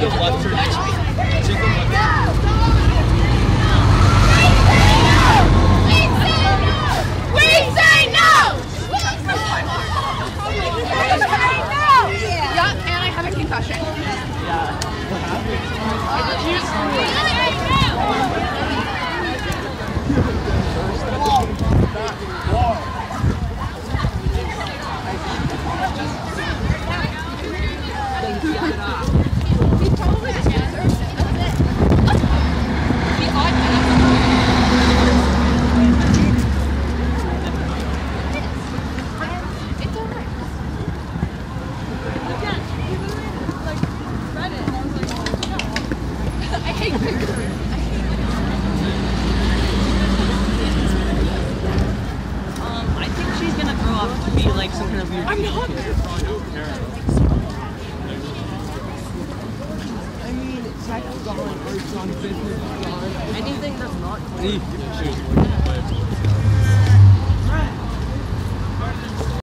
I think she's gonna grow up to be like some kind of weird. I'm not. I mean, sex gone, art's gone, business gone. Anything that's not.